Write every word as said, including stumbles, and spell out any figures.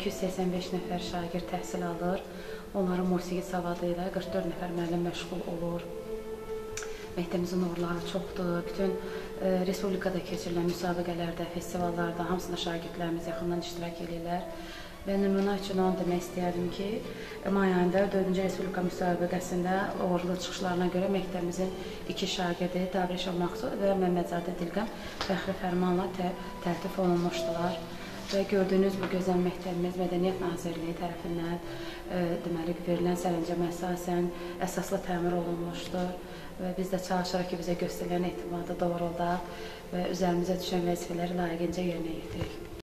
iki yüz səksən beş nəfər şagird təhsil alır. Onların musiqi savadı ilə qırx dörd nəfər müəllim məşğul olur. Məktəbimizin uğurları çoxdur. Bütün e, respublikada keçirilən müsabiqələrdə, festivallarda hamısında şagirdlərimiz yaxından iştirak edirlər. Və nümunə üçün onu demək istəyərdim ki, may ayında dördüncü Respublika müsabiqəsində uğurlu çıxışlarına görə məktəbimizin iki şagirdi Davrişov Maqsud və Məmmədzadə Dilqəm fəxri fərmanla tə təltif olunmuşdular. Və gördüyünüz bu gözəl məktəbimiz Mədəniyyət Nazirliyi tərəfindən e, deməli, verilən sərəncama əsasən əsaslı təmir olunmuşdur. Və biz də çalışırıq ki, bizə göstərilən etimadı doğrulda və üzərimizə düşən vəzifələri layiqincə yerinə yetirək.